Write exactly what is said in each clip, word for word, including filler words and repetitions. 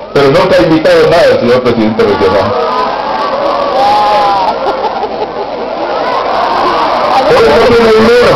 pero nunca ha invitado nada al señor presidente regional. Por eso tiene dinero.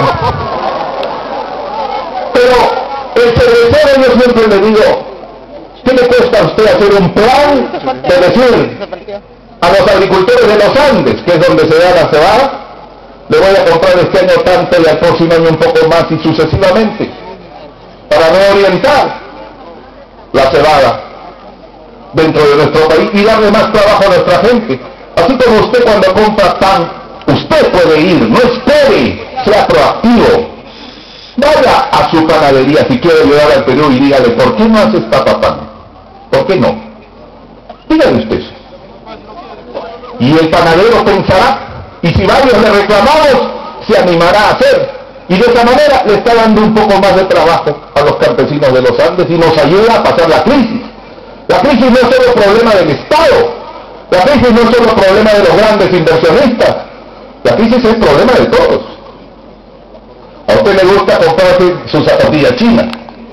Pero el cervecero, yo siempre le digo, ¿qué le cuesta a usted hacer un plan de decir a los agricultores de los Andes, que es donde se da la cebada, le voy a comprar este año tanto y al próximo año un poco más y sucesivamente, para no orientar la cebada dentro de nuestro país y darle más trabajo a nuestra gente? Así como usted cuando compra pan, usted puede ir, no espere, sea proactivo. Vaya a su panadería si quiere llegar al Perú y dígale, ¿por qué no haces pan? ¿Por qué no? Dígale usted eso. Y el panadero pensará, y si varios le reclamamos, se animará a hacer. Y de esa manera le está dando un poco más de trabajo a los campesinos de los Andes y nos ayuda a pasar la crisis. La crisis no es solo problema del Estado, la crisis no es solo problema de los grandes inversionistas, la crisis es problema de todos. A usted le gusta comprarse su zapatilla china,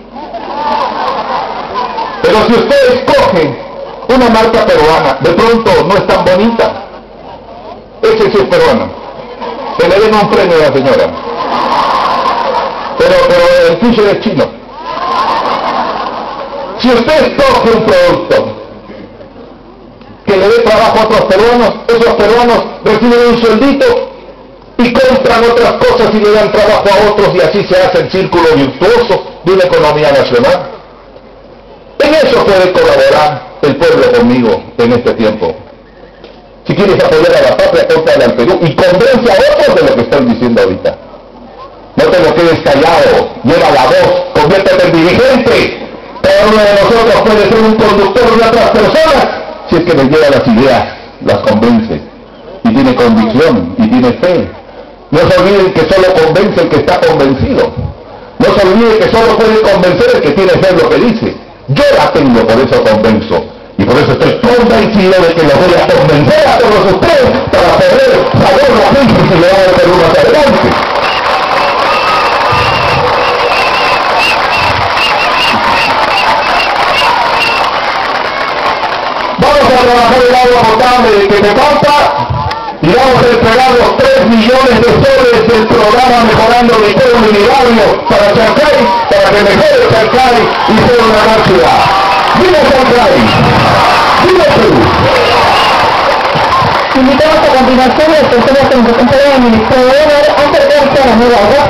pero si usted escoge una marca peruana, de pronto no es tan bonita, ese sí es peruano, que le den un premio a la señora, pero, pero el t-shirt es chino. Si usted escoge un producto que le dé trabajo a otros peruanos, esos peruanos reciben un sueldito y compran otras cosas y le dan trabajo a otros, y así se hace el círculo virtuoso de una economía nacional. En eso puede colaborar el pueblo conmigo en este tiempo. Si quieres apoyar a la patria, cómprale al Perú y convence a otros de lo que están diciendo ahorita. No te lo quedes callado, lleva la voz, conviértete en dirigente. Cada uno de nosotros puede ser un conductor de otras personas si es que les lleva las ideas, las convence, y tiene convicción, y tiene fe. No se olviden que solo convence el que está convencido. No se olviden que solo puede convencer el que tiene fe en lo que dice. Yo la tengo, por eso convenzo. Y por eso estoy convencido de que los voy a convencer a todos ustedes para poder saber la crisis y llevar el Perú hacia adelante. Vamos a trabajar el agua potable de Quetepampa y vamos a entregar los tres millones de soles del programa Mejorando mi Pueblo y mi Barrio para Chancay, para que mejore Chancay y sea una gran ciudad. ¡Viva Chancay! ¡Viva Perú! Invitamos a continuación a las personas que nos acompañan en el Ministerio de Honor a acercarse a la nueva